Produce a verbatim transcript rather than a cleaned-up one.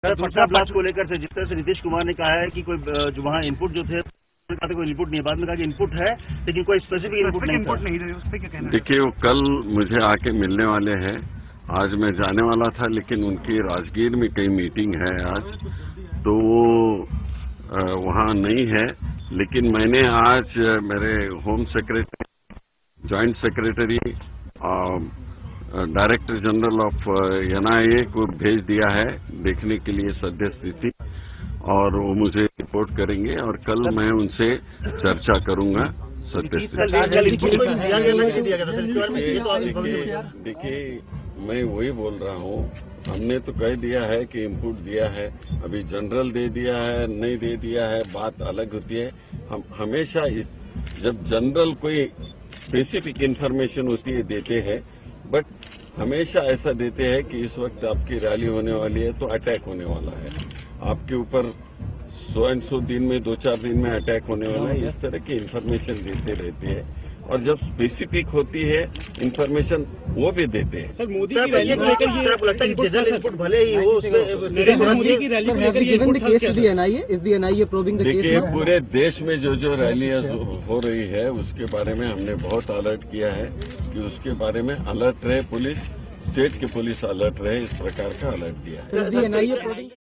Patna blast को लेकर से जिस तरह से नीतीश कुमार ने कहा है कि कोई जो वहाँ इनपुट जो थे कहा था कोई इनपुट नहीं है, बाद में कहा कि इनपुट है लेकिन कोई स्पेसिफिक इनपुट नहीं इनपुट नहीं है, उस पर क्या कहना है? देखिए, वो कल मुझे आके मिलने वाले हैं। आज मैं जाने वाला था लेकिन उनकी राजगीर में कई मीटिंग है आज, तो वो वहाँ नहीं है। लेकिन मैंने आज मेरे home secretary, joint secretary, director general of N I A को भेज दिया है देखने के लिए सद्य स्थिति, और वो मुझे रिपोर्ट करेंगे और कल मैं उनसे चर्चा करूंगा सद्य स्थिति। देखिए, मैं वही बोल रहा हूँ, हमने तो कह दिया है कि इनपुट दिया है, अभी जनरल दे दिया है नहीं दे दिया है बात अलग होती है। हम हमेशा जब जनरल कोई स्पेसिफिक इन्फॉर्मेशन होती है देते हैं, बट हमेशा ऐसा देते हैं कि इस वक्त आपकी रैली होने वाली है तो अटैक होने वाला है, आपके ऊपर सौ एंड सौ दिन में, दो चार दिन में अटैक होने वाला है, इस तरह की इन्फॉर्मेशन देते रहते हैं। और जब स्पेसिफिक होती है इन्फॉर्मेशन वो भी देते हैं। सर, मोदी की रैली को लेकर ये लगता है कि जनरल इनपुट भले ही हो, मोदी की रैली को लेकर ये इनपुट देखिए, पूरे देश में जो जो रैलियां हो रही है उसके बारे में हमने बहुत अलर्ट किया है कि उसके बारे में अलर्ट रहे पुलिस, स्टेट की पुलिस अलर्ट रहे, इस प्रकार का अलर्ट दिया है।